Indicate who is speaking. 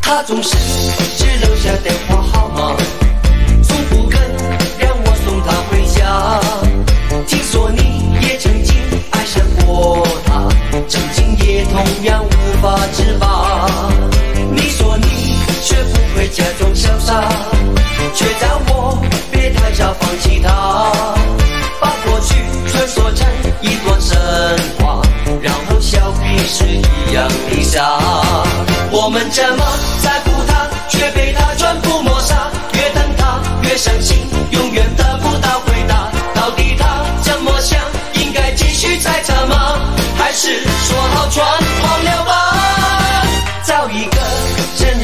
Speaker 1: 他总是只留下电话号码，从不肯让我送他回家。听说你也曾经爱上过他，曾经也同样无法自拔。你说你学不会假装潇洒，却叫我别太早放弃他，把过去传说成一段神话，然后笑彼是一样的傻。我们这么在乎他，却被他全部抹杀，越等他越伤心，永远得不到回答。到底他怎么想？应该继续猜测吗？还是说好全忘了吧？找一个真